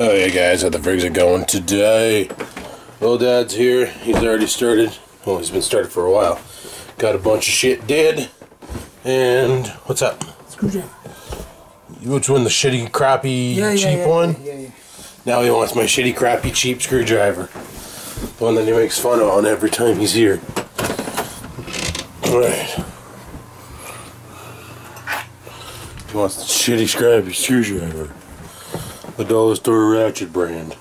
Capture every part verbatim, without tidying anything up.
Oh yeah guys, how the frigs are going today? Well, Dad's here. He's already started. Well, he's been started for a while. Got a bunch of shit did. And what's up? Screwdriver. Which one? The shitty, crappy, yeah, cheap yeah, yeah, one? Yeah, yeah, yeah. Now he wants my shitty, crappy, cheap screwdriver. The one that he makes fun of every time he's here. Alright. He wants the shitty, scrappy screwdriver. The dollar store ratchet brand.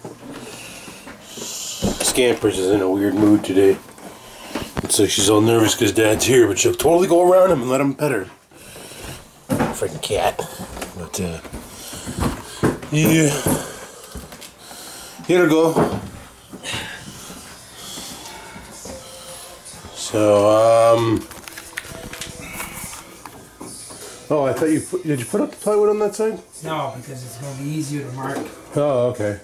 Scampers is in a weird mood today. It's like she's all nervous because Dad's here, but she'll totally go around him and let him pet her. Freaking cat. But, uh... yeah. Here we go. So, um... oh, I thought you put... did you put up the plywood on that side? No, because it's going to be easier to mark. Oh, okay.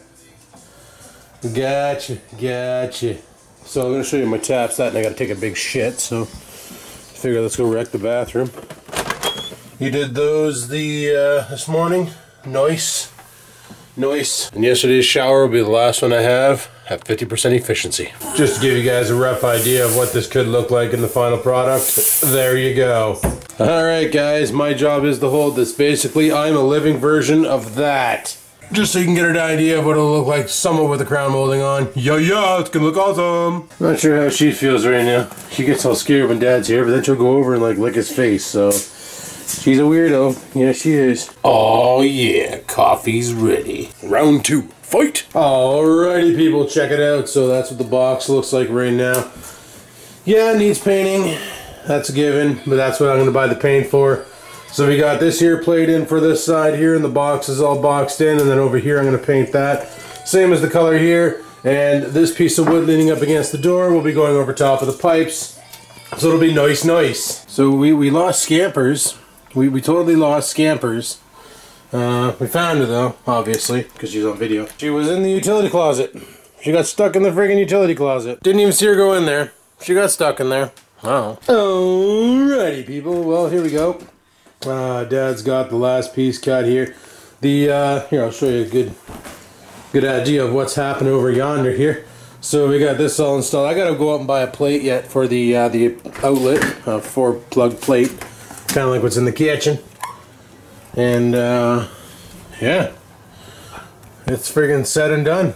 Gotcha, gotcha. So I'm going to show you my tap set, and I got to take a big shit, so... figure let's go wreck the bathroom. You did those the, uh, this morning. Nice. Nice. And yesterday's shower will be the last one I have at fifty percent efficiency. Just to give you guys a rough idea of what this could look like in the final product, there you go. Alright guys, my job is to hold this. Basically, I'm a living version of that. Just so you can get an idea of what it'll look like somewhat with the crown molding on. Yeah, yeah, it's gonna look awesome. Not sure how she feels right now. She gets all scared when Dad's here, but then she'll go over and like lick his face, so... she's a weirdo. Yeah, she is. Oh yeah, coffee's ready. Round two, fight! Alrighty people, check it out. So that's what the box looks like right now. Yeah, it needs painting. That's a given, but that's what I'm gonna buy the paint for. So we got this here played in for this side here, and the box is all boxed in, and then over here I'm gonna paint that. Same as the color here, and this piece of wood leaning up against the door will be going over top of the pipes. So it'll be nice, nice. So we, we lost Scampers. We, we totally lost Scampers. Uh, we found her though, obviously, because she's on video. She was in the utility closet. She got stuck in the friggin' utility closet. Didn't even see her go in there. She got stuck in there. Oh. Alrighty, people. Well, here we go. Uh, Dad's got the last piece cut here. The, uh, here, I'll show you a good, good idea of what's happening over yonder here. So we got this all installed. I gotta go out and buy a plate yet for the, uh, the outlet, uh, four plug plate. Kind of like what's in the kitchen. And, uh, yeah. It's friggin' set and done.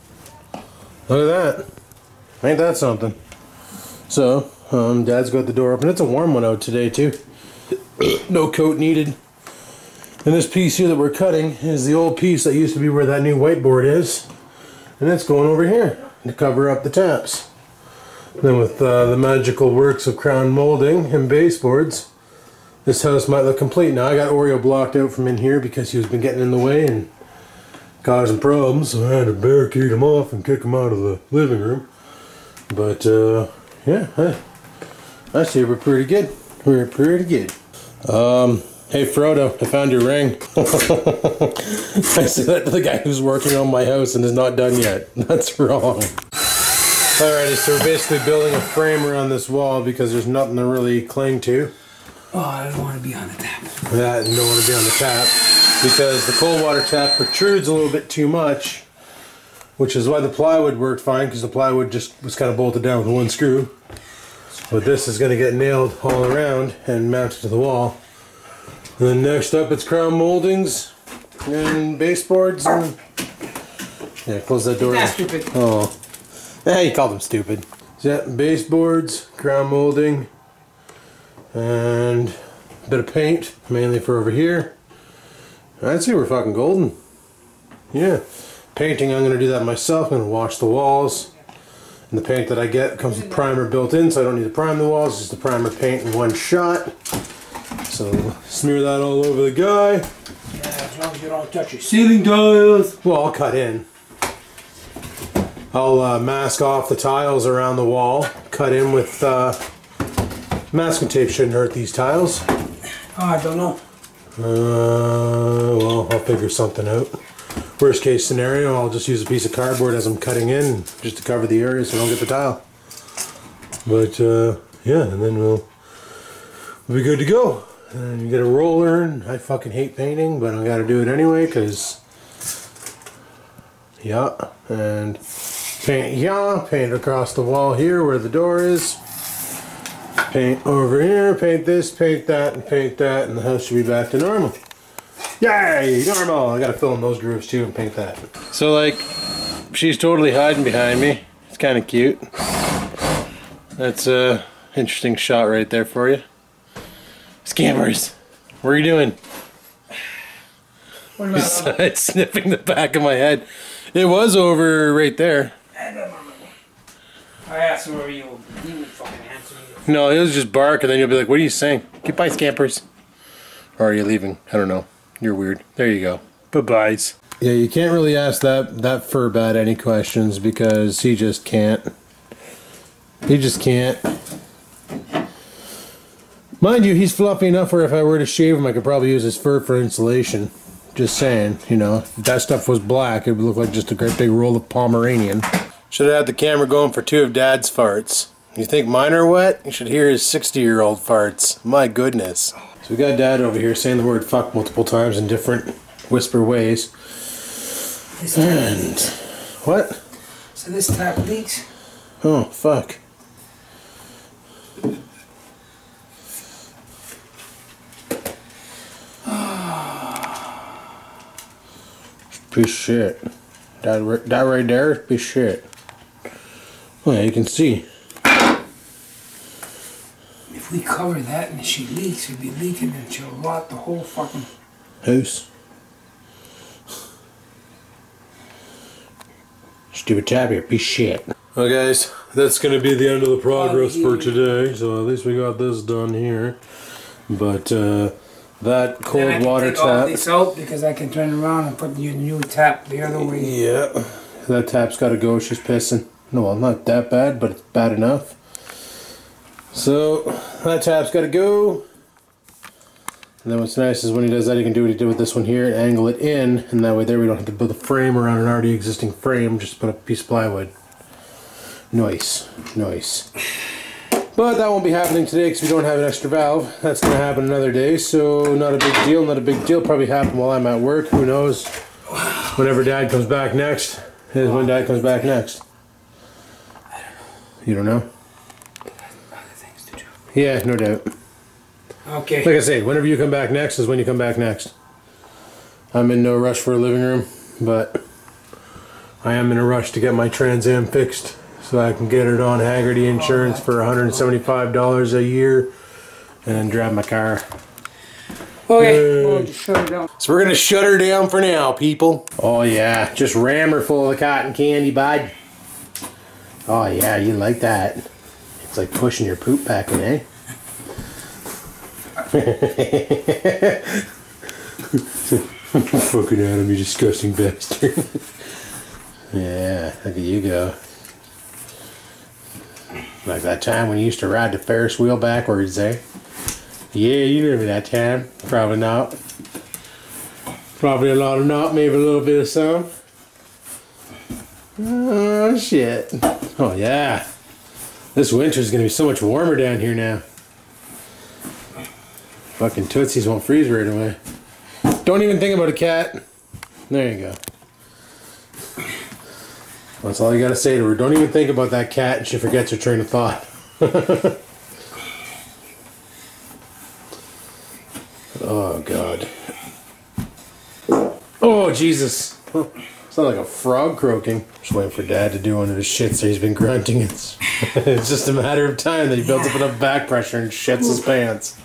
Look at that. Ain't that something? So, um, Dad's got the door open. It's a warm one out today, too. No coat needed. And this piece here that we're cutting is the old piece that used to be where that new whiteboard is. And it's going over here to cover up the taps. Then with uh, the magical works of crown molding and baseboards, this house might look complete. Now I got Oreo blocked out from in here because he was been getting in the way and causing problems, so I had to barricade him off and kick him out of the living room. But uh, yeah, I, I say we're pretty good. We're pretty good. Um, hey Frodo, I found your ring. I said that to the guy who's working on my house and is not done yet. That's wrong. Alrighty, so we're basically building a frame around this wall because there's nothing to really cling to. Oh, I don't want to be on the tap. That and don't want to be on the tap because the cold water tap protrudes a little bit too much, which is why the plywood worked fine because the plywood just was kind of bolted down with one screw. But this is going to get nailed all around and mounted to the wall. And then next up it's crown moldings and baseboards and... yeah, close that door. That's stupid. Oh. Yeah, you called them stupid. So yeah, baseboards, crown molding, and a bit of paint, mainly for over here. I'd say we're fucking golden. Yeah. Painting, I'm going to do that myself. I'm going to wash the walls. And the paint that I get comes with primer built in, so I don't need to prime the walls. Just the primer paint in one shot. So smear that all over the guy. Yeah, as long as you don't touch your ceiling tiles. Well, I'll cut in. I'll uh, mask off the tiles around the wall. Cut in with uh, masking tape. Shouldn't hurt these tiles. Oh, I don't know. Uh, well, I'll figure something out. Worst case scenario, I'll just use a piece of cardboard as I'm cutting in just to cover the area so I don't get the tile. But uh, yeah, and then we'll, we'll be good to go. And you get a roller, and I fucking hate painting, but I gotta do it anyway because Yeah, and paint yeah, paint across the wall here where the door is. Paint over here, paint this, paint that, and paint that, and the house should be back to normal. Yay, normal! I gotta fill in those grooves too and paint that. So like, she's totally hiding behind me. It's kind of cute. That's a interesting shot right there for you. Scammers, what are you doing? What Besides sniffing the back of my head. It was over right there. I asked him where you he would fucking answer me. No, it was just bark, and then you'll be like, what are you saying? Goodbye, scampers. Or are you leaving? I don't know. You're weird. There you go. Bye-byes. Yeah, you can't really ask that, that fur bat any questions because he just can't. He just can't. Mind you, he's fluffy enough where if I were to shave him, I could probably use his fur for insulation. Just saying, you know, if that stuff was black, it would look like just a great big roll of Pomeranian. Should have had the camera going for two of Dad's farts. You think mine are wet? You should hear his sixty-year-old farts. My goodness. So we got Dad over here saying the word fuck multiple times in different whisper ways. This and... What? So this tap leaks? Oh, fuck. Piece of shit. That, that right there is piece of shit. Oh yeah, you can see. If we cover that and she leaks, it'd be leaking and she'll rot the whole fucking house. Stupid tab here, piece of shit. Well guys, that's gonna be the end of the progress for today. So at least we got this done here. But uh that cold then I can water take all tap. this out because I can turn around and put the new tap the other way. Yeah, that tap's got to go. She's pissing. No, well, not that bad, but it's bad enough. So that tap's got to go. And then what's nice is when he does that, he can do what he did with this one here and angle it in, and that way there we don't have to build a frame around an already existing frame. Just put a piece of plywood. Nice, nice. But that won't be happening today because we don't have an extra valve. That's going to happen another day, so not a big deal, not a big deal. Probably happen while I'm at work, who knows. Whenever Dad comes back next is when Dad comes back next. I don't know. You don't know? Other things to do. Yeah, no doubt. Okay. Like I say, whenever you come back next is when you come back next. I'm in no rush for a living room, but I am in a rush to get my Trans Am fixed. So I can get it on Haggerty Insurance for one hundred seventy-five dollars a year and then drive my car. Okay, we'll just shut it down. So we're going to shut her down for now, people. Oh yeah, just ram her full of cotton candy, bud. Oh yeah, you like that. It's like pushing your poop back in, eh? Fucking Adam, you disgusting bastard. Yeah, look at you go. Like that time when you used to ride the Ferris wheel backwards, eh? Yeah, you remember that time. Probably not. Probably a lot of not, maybe a little bit of some. Oh, shit. Oh, yeah. This winter's gonna be so much warmer down here now. Fucking Tootsies won't freeze right away. Don't even think about a cat. There you go. That's all you gotta say to her. Don't even think about that cat and she forgets her train of thought. Oh, God. Oh, Jesus. It's not like a frog croaking. Just waiting for Dad to do one of his shits so he's been grunting. It's, it's just a matter of time that he builds up enough back pressure and shits his pants.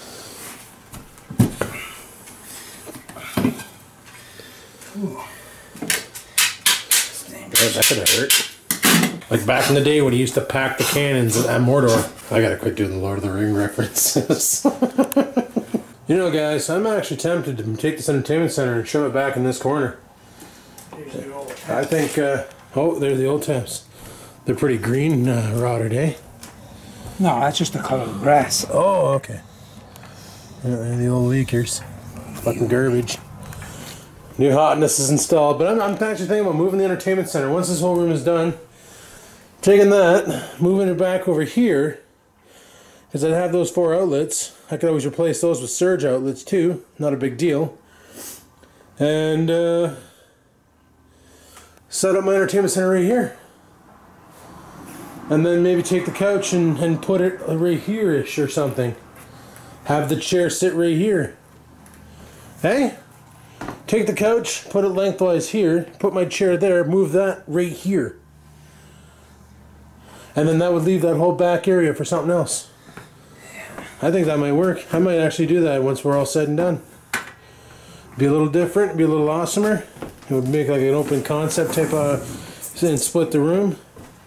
Oh, that could have hurt. Like back in the day when he used to pack the cannons at Mordor. I gotta quit doing the Lord of the Ring references. You know, guys, I'm actually tempted to take this entertainment center and shove it back in this corner. I think, uh, oh, there's the old taps. They're pretty green uh, rotted, eh? No, that's just the color of the grass. Oh, okay. Yeah, they're the old leakers. Fucking garbage. New hotness is installed, but I'm, I'm actually thinking about moving the entertainment center. Once this whole room is done, taking that, moving it back over here, because I'd have those four outlets. I could always replace those with surge outlets too. Not a big deal. And uh, set up my entertainment center right here. And then maybe take the couch and, and put it right here-ish or something. Have the chair sit right here. Hey? Take the couch, put it lengthwise here, put my chair there, move that right here. And then that would leave that whole back area for something else. I think that might work. I might actually do that once we're all said and done. Be a little different, be a little awesomer. It would make like an open concept type of, and split the room.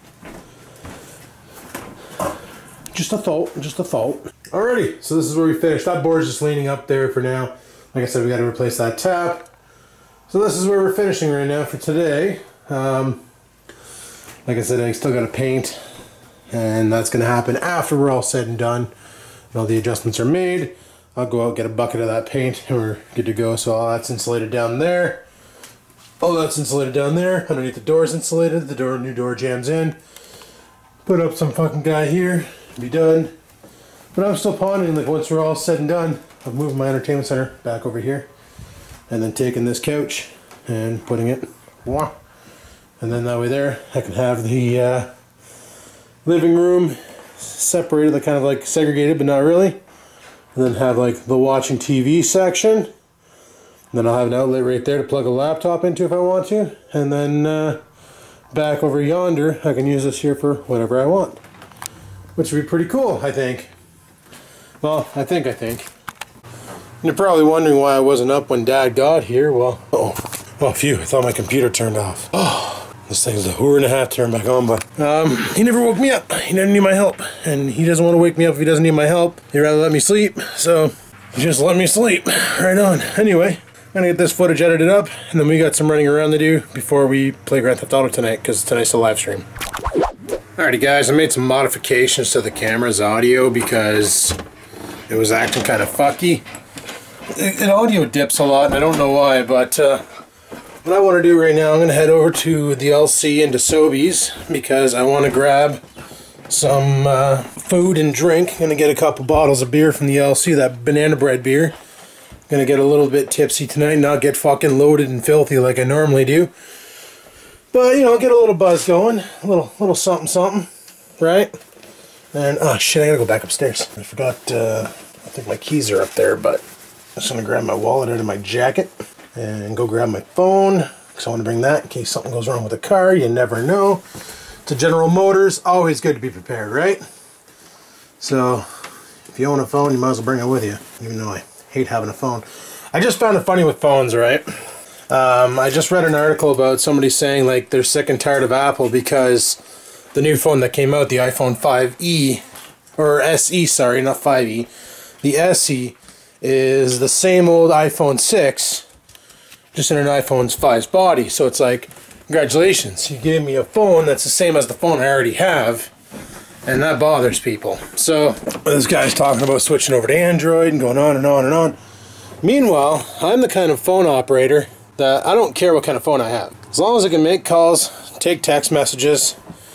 Just a thought, just a thought. Alrighty, so this is where we finished. That board's just leaning up there for now. Like I said, we got to replace that tap. So this is where we're finishing right now for today. Um, like I said, I still got to paint, and that's going to happen after we're all said and done. And all the adjustments are made. I'll go out, get a bucket of that paint, and we're good to go. So all that's insulated down there. All that's insulated down there. Underneath the door's insulated. The door, new door jams in. Put up some fucking guy here. Be done. But I'm still pondering, like, once we're all said and done, I've moved my entertainment center back over here, and then taking this couch and putting it, wah, and then that way there I can have the uh, living room separated, like kind of like segregated, but not really, and then have like the watching T V section. And then I'll have an outlet right there to plug a laptop into if I want to, and then uh, back over yonder I can use this here for whatever I want, which would be pretty cool, I think. Well, I think I think. You're probably wondering why I wasn't up when Dad got here. Well, uh oh, oh, phew! I thought my computer turned off. Oh, this thing's a hour and a half turned back on, but um, he never woke me up. He didn't need my help, and he doesn't want to wake me up if he doesn't need my help. He'd rather let me sleep, so just let me sleep. Right on. Anyway, I'm gonna get this footage edited up, and then we got some running around to do before we play Grand Theft Auto tonight, because tonight's a live stream. Alrighty, guys, I made some modifications to the camera's audio because it was acting kind of fucky. It audio dips a lot, and I don't know why, but uh, what I want to do right now, I'm going to head over to the L C into Sobeys because I want to grab some uh, food and drink. I'm going to get a couple bottles of beer from the L C, that banana bread beer. I'm going to get a little bit tipsy tonight, not get fucking loaded and filthy like I normally do. But, you know, get a little buzz going, a little, little something something, right? And, oh shit, I gotta go back upstairs. I forgot, uh, I think my keys are up there, but I'm just gonna grab my wallet out of my jacket and go grab my phone, because I want to bring that in case something goes wrong with the car. You never know. To General Motors, always good to be prepared, right? So, if you own a phone, you might as well bring it with you, even though I hate having a phone. I just found it funny with phones, right? Um, I just read an article about somebody saying, like, they're sick and tired of Apple because the new phone that came out, the iPhone five E, or S E, sorry, not five E, the S E is the same old iPhone six, just in an iPhone five's body. So it's like, congratulations, you gave me a phone that's the same as the phone I already have, and that bothers people. So this guy's talking about switching over to Android and going on and on and on. Meanwhile, I'm the kind of phone operator that I don't care what kind of phone I have. As long as I can make calls, take text messages,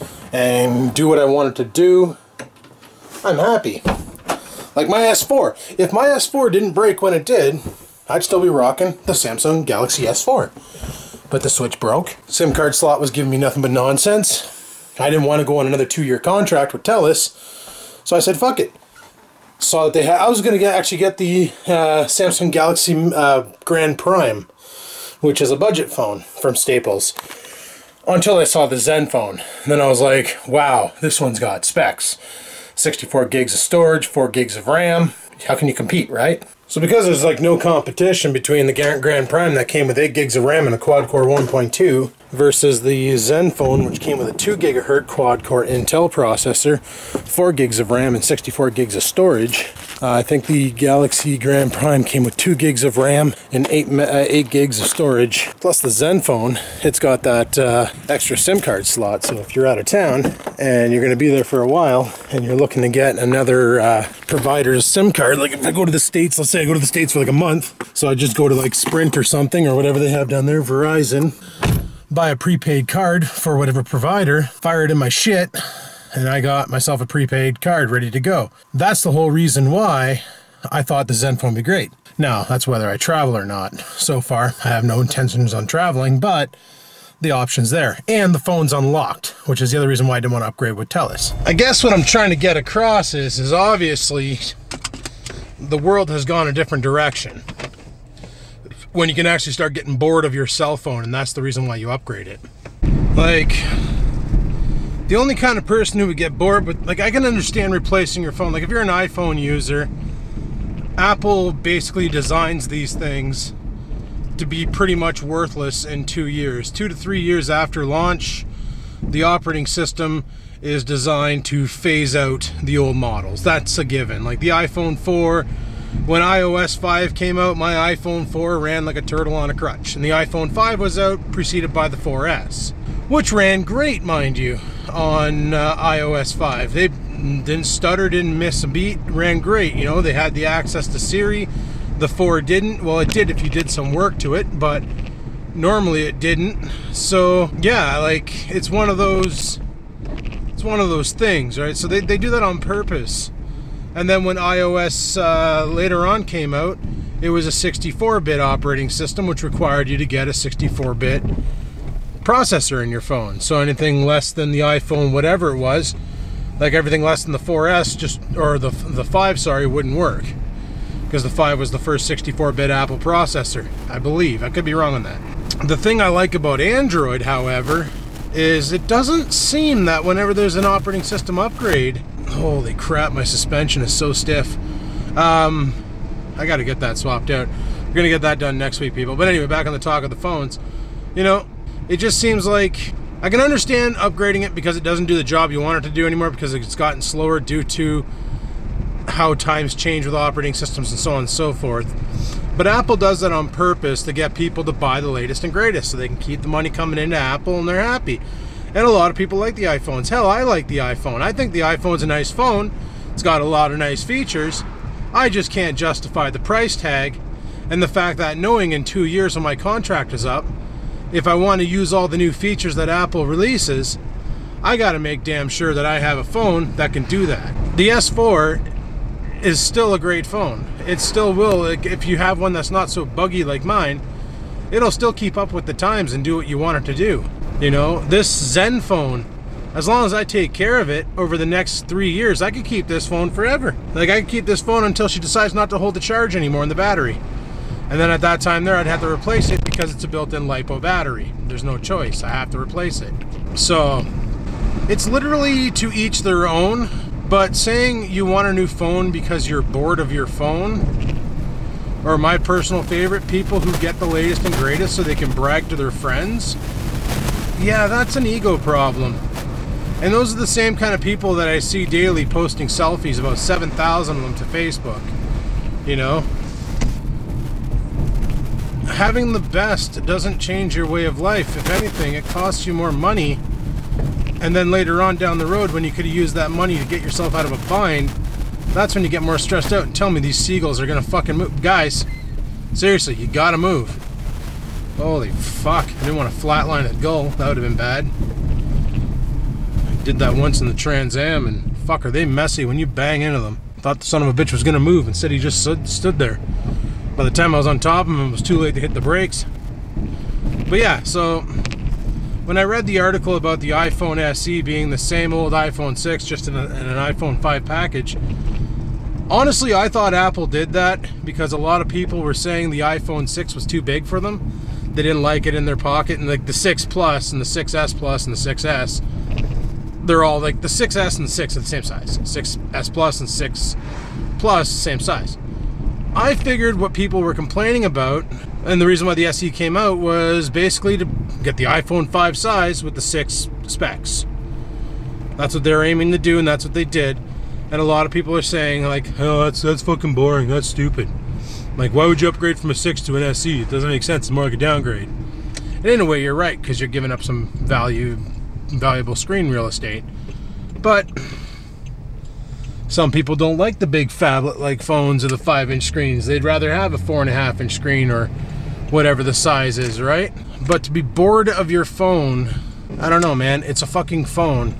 and do what I want it to do, I'm happy. Like my S four. If my S four didn't break when it did, I'd still be rocking the Samsung Galaxy S four. But the switch broke. SIM card slot was giving me nothing but nonsense. I didn't want to go on another two-year contract with TELUS, so I said, fuck it. Saw that they had, I was going to get, actually get the uh, Samsung Galaxy uh, Grand Prime, which is a budget phone from Staples, until I saw the Zenfone. And then I was like, wow, this one's got specs. sixty-four gigs of storage, four gigs of RAM. How can you compete, right? So because there's like no competition between the Grand Prime that came with eight gigs of RAM and a quad-core one point two versus the Zenfone, which came with a two gigahertz quad-core Intel processor, four gigs of RAM and sixty-four gigs of storage, uh, I think the Galaxy Grand Prime came with two gigs of RAM and eight, uh, eight gigs of storage. Plus the Zenfone, it's got that uh, extra SIM card slot, so if you're out of town and you're going to be there for a while and you're looking to get another uh, provider's SIM card, like if I go to the States, let's say I go to the States for like a month, so I just go to like Sprint or something or whatever they have down there, Verizon, buy a prepaid card for whatever provider, fire it in my shit, and I got myself a prepaid card ready to go. That's the whole reason why I thought the Zenfone would be great. Now, that's whether I travel or not. So far, I have no intentions on traveling, but the options there. And the phone's unlocked, which is the other reason why I didn't want to upgrade with TELUS. I guess what I'm trying to get across is, is obviously the world has gone a different direction when you can actually start getting bored of your cell phone, and that's the reason why you upgrade it. Like, the only kind of person who would get bored, but like I can understand replacing your phone. Like if you're an iPhone user, Apple basically designs these things to be pretty much worthless in two years. Two to three years after launch, the operating system is designed to phase out the old models. That's a given. Like the iPhone four, when i O S five came out, my iPhone four ran like a turtle on a crutch. And the iPhone five was out, preceded by the four S, which ran great, mind you, on uh, i O S five. They didn't stutter, didn't miss a beat, ran great. You know, they had the access to Siri. The four didn't. Well, it did if you did some work to it, but normally it didn't. So yeah, like it's one of those it's one of those things, right? So they, they do that on purpose. And then when iOS uh, later on came out, it was a sixty-four bit operating system, which required you to get a sixty-four bit processor in your phone. So anything less than the iPhone, whatever it was, like everything less than the four S, just or the the five, sorry, wouldn't work, because the five was the first sixty-four bit Apple processor, I believe. I could be wrong on that. The thing I like about Android, however, is it doesn't seem that whenever there's an operating system upgrade, holy crap, my suspension is so stiff. Um, I got to get that swapped out. We're going to get that done next week, people. But anyway, back on the talk of the phones. You know, it just seems like I can understand upgrading it because it doesn't do the job you want it to do anymore, because it's gotten slower due to how times change with operating systems and so on and so forth. But Apple does that on purpose to get people to buy the latest and greatest, so they can keep the money coming into Apple and they're happy. And a lot of people like the iPhones. Hell, I like the iPhone. I think the iPhone's a nice phone. It's got a lot of nice features. I just can't justify the price tag and the fact that knowing in two years when my contract is up, if I want to use all the new features that Apple releases, I got to make damn sure that I have a phone that can do that. The S four is still a great phone. It still will, if you have one that's not so buggy like mine, it'll still keep up with the times and do what you want it to do. You know, this Zen phone, as long as I take care of it over the next three years, I could keep this phone forever. Like, I could keep this phone until she decides not to hold the charge anymore in the battery. And then at that time there, I'd have to replace it because it's a built-in LiPo battery. There's no choice. I have to replace it. So, it's literally to each their own. But saying you want a new phone because you're bored of your phone, or my personal favorite, people who get the latest and greatest so they can brag to their friends, yeah, that's an ego problem. And those are the same kind of people that I see daily posting selfies, about seven thousand of them, to Facebook. You know? Having the best doesn't change your way of life. If anything, it costs you more money. And then later on down the road, when you could have used that money to get yourself out of a bind, that's when you get more stressed out and tell me these seagulls are gonna fucking move. Guys, seriously, you gotta move. Holy fuck, I didn't want to flatline a gull. That would have been bad. I did that once in the Trans Am, and fuck, are they messy when you bang into them. Thought the son of a bitch was gonna move. Instead, he just stood, stood there. By the time I was on top of him, it was too late to hit the brakes. But yeah, so when I read the article about the iPhone S E being the same old iPhone six, just in, a, in an iPhone five package, honestly, I thought Apple did that because a lot of people were saying the iPhone six was too big for them. They didn't like it in their pocket, and like the six Plus and the six S Plus and the six S, they're all like the six S and the six are the same size. six S Plus and six Plus, same size. I figured what people were complaining about, and the reason why the S E came out, was basically to get the iPhone five size with the six specs. That's what they're aiming to do, and that's what they did. And a lot of people are saying, like, oh, that's that's fucking boring, that's stupid. Like, why would you upgrade from a six to an S E? It doesn't make sense, it's more like a downgrade. And in a way, you're right, because you're giving up some value, valuable screen real estate. But some people don't like the big phablet-like phones or the five inch screens. They'd rather have a four and a half inch screen or whatever the size is, right? But to be bored of your phone, I don't know, man. It's a fucking phone.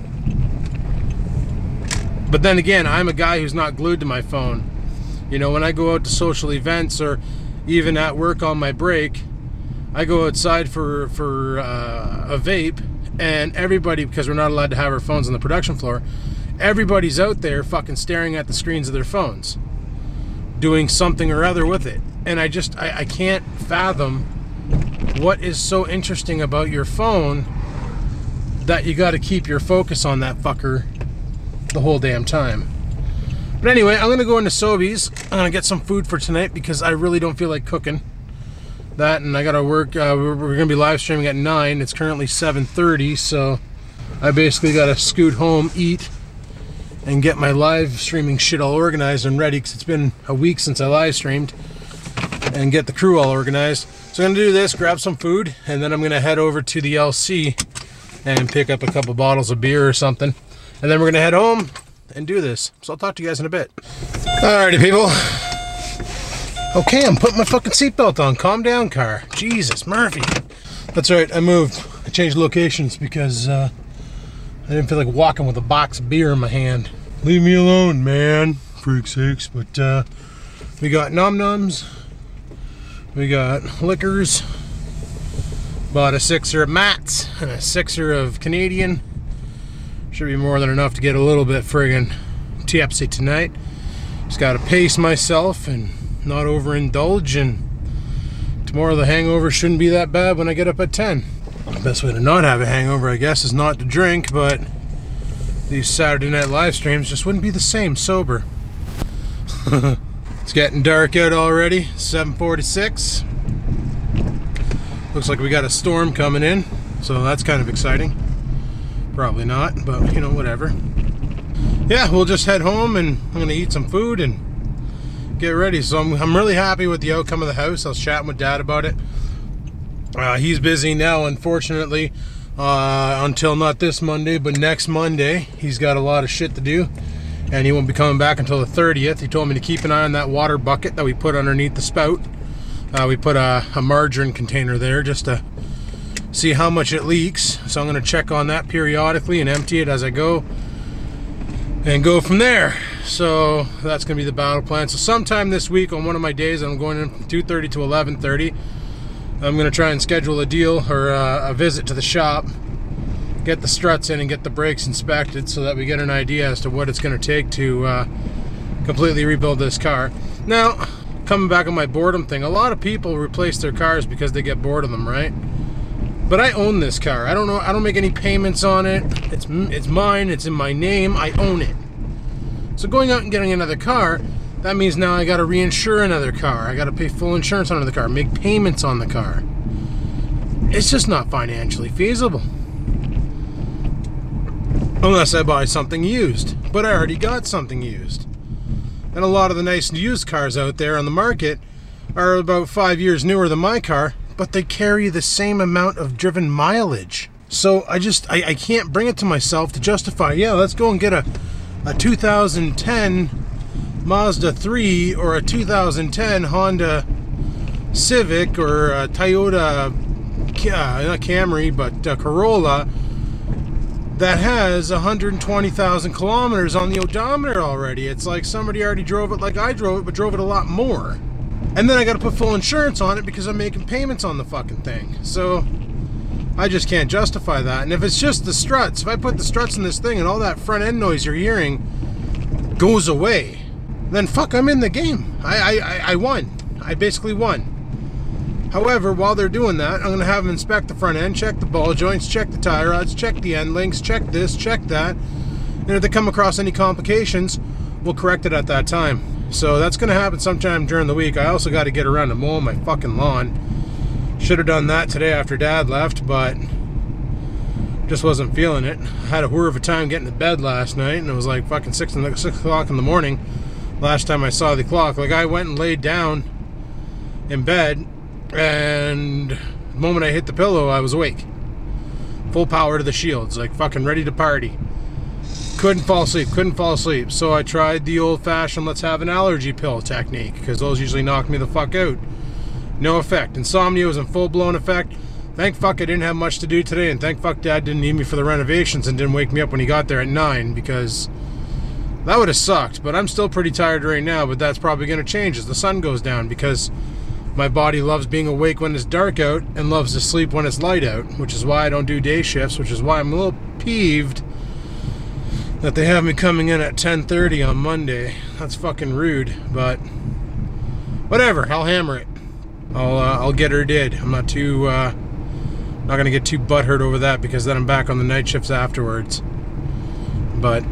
But then again, I'm a guy who's not glued to my phone. You know, when I go out to social events or even at work on my break, I go outside for, for uh, a vape, and everybody, because we're not allowed to have our phones on the production floor, everybody's out there fucking staring at the screens of their phones, doing something or other with it. And I just, I, I can't fathom what is so interesting about your phone that you got to keep your focus on that fucker the whole damn time. But anyway, I'm going to go into Sobeys. I'm going to get some food for tonight because I really don't feel like cooking. That, and I got to work. Uh, we're we're going to be live streaming at nine. It's currently seven thirty, so I basically got to scoot home, eat, and get my live streaming shit all organized and ready because it's been a week since I live streamed, and get the crew all organized. So I'm going to do this, grab some food, and then I'm going to head over to the L C and pick up a couple bottles of beer or something. And then we're going to head home and do this. So I'll talk to you guys in a bit. Alrighty, people. Okay, I'm putting my fucking seatbelt on. Calm down, car. Jesus, Murphy. That's right, I moved. I changed locations because uh, I didn't feel like walking with a box of beer in my hand. Leave me alone, man. Freak sakes. But uh, we got Nom Noms. We got liquors. Bought a sixer of Mats and a sixer of Canadian. Should be more than enough to get a little bit friggin' tipsy tonight. Just gotta pace myself and not overindulge, and tomorrow the hangover shouldn't be that bad when I get up at ten. The best way to not have a hangover, I guess, is not to drink, but these Saturday night live streams just wouldn't be the same sober. It's getting dark out already, seven forty-six. Looks like we got a storm coming in, so that's kind of exciting. Probably not, but you know, whatever. Yeah, we'll just head home, and I'm gonna eat some food and get ready. So I'm, I'm really happy with the outcome of the house. I was chatting with Dad about it. Uh, he's busy now, unfortunately, uh, until not this Monday, but next Monday. He's got a lot of shit to do, and he won't be coming back until the thirtieth. He told me to keep an eye on that water bucket that we put underneath the spout. Uh, we put a, a margarine container there just to see how much it leaks. So I'm going to check on that periodically and empty it as I go and go from there. So that's going to be the battle plan. So sometime this week on one of my days, I'm going in from two thirty to eleven thirty. I'm going to try and schedule a deal or uh, a visit to the shop, get the struts in and get the brakes inspected so that we get an idea as to what it's going to take to uh, completely rebuild this car. Now, coming back on my boredom thing, a lot of people replace their cars because they get bored of them, right? But I own this car. I don't know. I don't make any payments on it. It's it's mine. It's in my name. I own it. So going out and getting another car, that means now I got to reinsure another car. I got to pay full insurance on another car. Make payments on the car. It's just not financially feasible. Unless I buy something used. But I already got something used. And a lot of the nice used cars out there on the market are about five years newer than my car, but they carry the same amount of driven mileage. So I just, I, I can't bring it to myself to justify, yeah, let's go and get a, a two thousand ten Mazda three or a two thousand ten Honda Civic or a Toyota, uh, not Camry, but uh, Corolla that has one hundred twenty thousand kilometers on the odometer already. It's like somebody already drove it like I drove it, but drove it a lot more. And then I got to put full insurance on it because I'm making payments on the fucking thing. So I just can't justify that. And if it's just the struts, if I put the struts in this thing and all that front end noise you're hearing goes away, then fuck, I'm in the game. I, I, I won. I basically won. However, while they're doing that, I'm going to have them inspect the front end, check the ball joints, check the tie rods, check the end links, check this, check that. And if they come across any complications, we'll correct it at that time. So that's going to happen sometime during the week. I also got to get around to mowing my fucking lawn. Should have done that today after Dad left, but just wasn't feeling it. I had a whir of a time getting to bed last night, and it was like fucking six o'clock in the morning last time I saw the clock. Like, I went and laid down in bed, and the moment I hit the pillow, I was awake. Full power to the shields, like fucking ready to party. Couldn't fall asleep, couldn't fall asleep. So I tried the old-fashioned let's have an allergy pill technique, because those usually knock me the fuck out. No effect. Insomnia was in full-blown effect. Thank fuck I didn't have much to do today, and thank fuck Dad didn't need me for the renovations and didn't wake me up when he got there at nine, because that would have sucked. But I'm still pretty tired right now, but that's probably going to change as the sun goes down, because My body loves being awake when it's dark out and loves to sleep when it's light out, which is why I don't do day shifts, which is why I'm a little peeved that they have me coming in at ten thirty on Monday. That's fucking rude, but whatever, I'll hammer it. I'll, uh, I'll get her did. I'm not too, uh, not gonna get too butthurt over that because then I'm back on the night shifts afterwards. But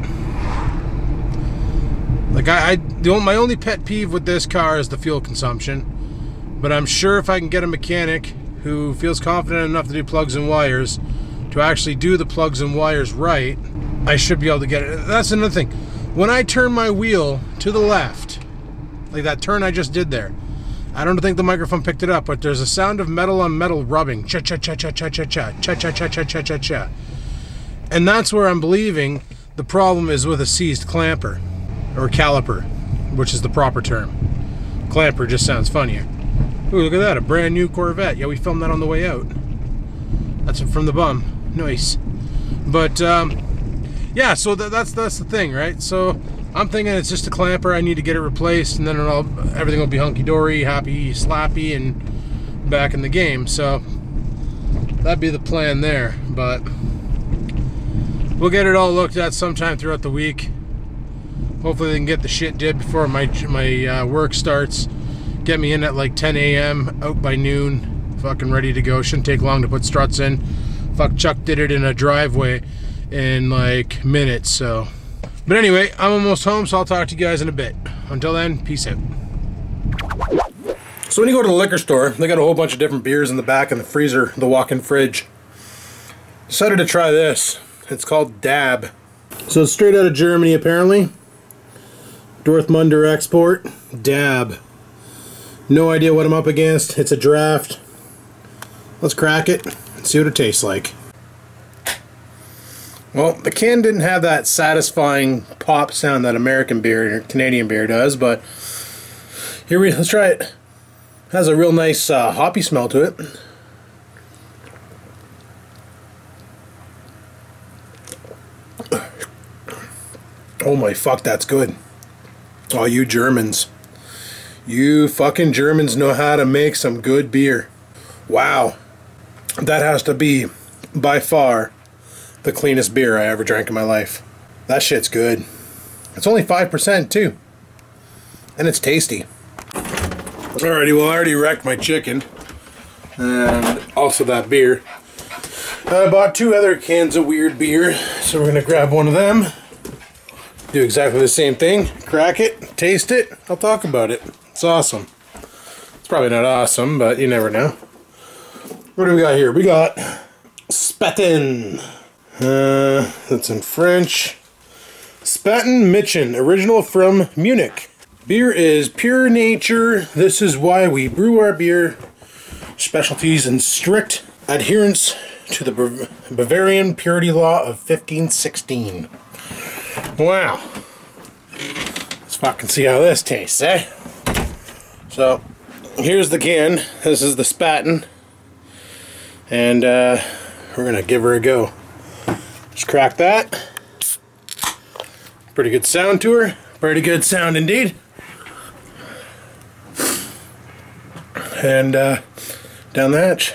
like I, I the only, my only pet peeve with this car is the fuel consumption. But I'm sure if I can get a mechanic who feels confident enough to do plugs and wires to actually do the plugs and wires right, I should be able to get it. That's another thing. When I turn my wheel to the left, like that turn I just did there, I don't think the microphone picked it up, but there's a sound of metal on metal rubbing. Cha cha cha cha cha cha cha cha cha cha cha cha cha cha. And that's where I'm believing the problem is with a seized clamper or caliper, which is the proper term. Clamper just sounds funnier. Ooh, look at that, a brand new Corvette. Yeah, we filmed that on the way out. That's from the bum. Nice. But, um, yeah, so th that's that's the thing, right? So I'm thinking it's just a clamper. I need to get it replaced, and then it'll, everything will be hunky-dory, happy, slappy, and back in the game. So that'd be the plan there. But we'll get it all looked at sometime throughout the week. Hopefully they can get the shit did before my, my uh, work starts. Get me in at like ten A M, out by noon, fucking ready to go. Shouldn't take long to put struts in. Fuck, Chuck did it in a driveway in like minutes, so. But anyway, I'm almost home, so I'll talk to you guys in a bit. Until then, peace out. So when you go to the liquor store, they got a whole bunch of different beers in the back in the freezer, the walk-in fridge. Decided to try this. It's called Dab. So it's straight out of Germany, apparently. Dortmunder export. Dab. No idea what I'm up against. It's a draft. Let's crack it and see what it tastes like. Well, the can didn't have that satisfying pop sound that American beer or Canadian beer does, but here we let's try it. It has a real nice uh, hoppy smell to it. Oh my fuck, that's good. Oh, you Germans. You fucking Germans know how to make some good beer. Wow. That has to be, by far, the cleanest beer I ever drank in my life. That shit's good. It's only five percent too. And it's tasty. Alrighty, well I already wrecked my chicken. And also that beer. I bought two other cans of weird beer. So we're going to grab one of them. Do exactly the same thing. Crack it, taste it, I'll talk about it. It's awesome. It's probably not awesome, but you never know. What do we got here? We got Spaten. Uh, that's in French. Spaten Mädchen, original from Munich. Beer is pure nature. This is why we brew our beer. Specialties and strict adherence to the Bav Bavarian purity law of fifteen sixteen. Wow. Let's fucking see how this tastes, eh? So, here's the can. This is the Spaten. And uh, we're gonna give her a go. Just crack that. Pretty good sound to her. Pretty good sound indeed. And uh, down the hatch.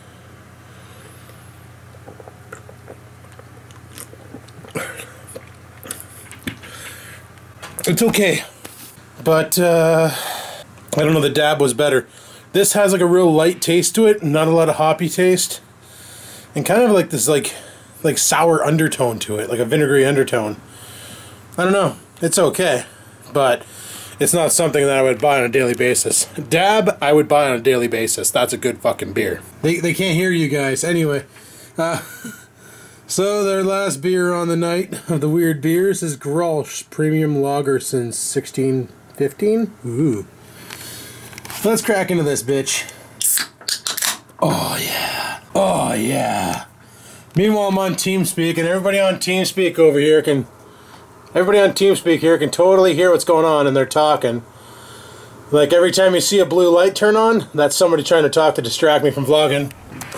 It's okay. But uh, I don't know, the Dab was better. This has like a real light taste to it, not a lot of hoppy taste. And kind of like this like like sour undertone to it, like a vinegary undertone. I don't know. It's okay. But it's not something that I would buy on a daily basis. Dab, I would buy on a daily basis. That's a good fucking beer. They, they can't hear you guys. Anyway. Uh, so their last beer on the night of the weird beers is Grolsch Premium Lager since sixteen fifteen. Ooh. Let's crack into this bitch. Oh yeah. Oh yeah. Meanwhile, I'm on TeamSpeak, and everybody on TeamSpeak over here can... Everybody on TeamSpeak here can totally hear what's going on, and they're talking. Like, every time you see a blue light turn on, that's somebody trying to talk to distract me from vlogging.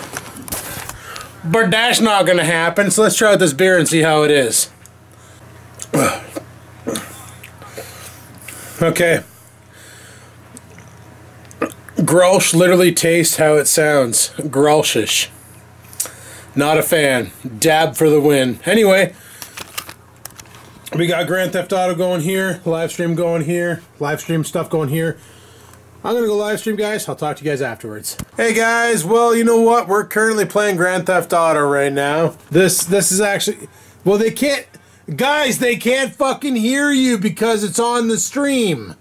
But that's not going to happen, so let's try out this beer and see how it is. Okay. Grolsch literally tastes how it sounds. Grolschish. Not a fan. Dab for the win. Anyway, we got Grand Theft Auto going here. Live stream going here. Live stream stuff going here. I'm going to go live stream, guys. I'll talk to you guys afterwards. Hey, guys. Well, you know what? We're currently playing Grand Theft Auto right now. This this is actually... Well, they can't... Guys, they can't fucking hear you because it's on the stream.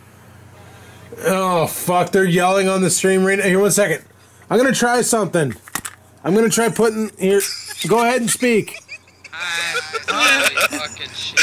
Oh, fuck. They're yelling on the stream right now. Here, one second. I'm going to try something. I'm going to try putting... Here. Go ahead and speak. Holy fucking shit.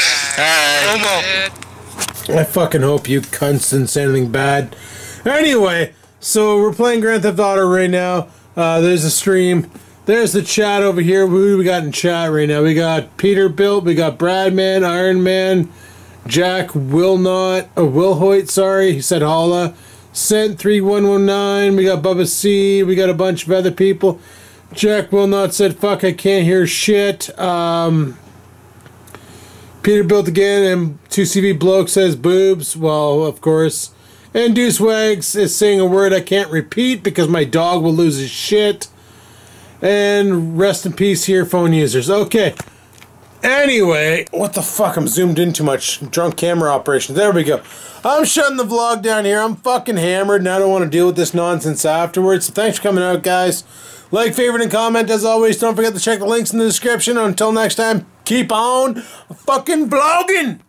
Homo. I fucking hope you cunts didn't say anything bad. Anyway, so we're playing Grand Theft Auto right now. Uh, there's a stream. There's the chat over here. Who do we got in chat right now? We got Peterbilt. We got Bradman, Iron Man, Jack Wilnot, uh, Wilhoit, sorry. He said holla. Sent three one one nine. We got Bubba C. We got a bunch of other people. Jack Wilnot said, fuck, I can't hear shit. Um... Peterbilt again, and two C V Bloke says boobs. Well, of course. And Deuce Wags is saying a word I can't repeat because my dog will lose his shit. And rest in peace here, phone users. Okay. Anyway, what the fuck? I'm zoomed in too much. Drunk camera operation. There we go. I'm shutting the vlog down here. I'm fucking hammered and I don't want to deal with this nonsense afterwards. So thanks for coming out, guys. Like, favorite, and comment. As always, don't forget to check the links in the description. Until next time, keep on fucking vlogging!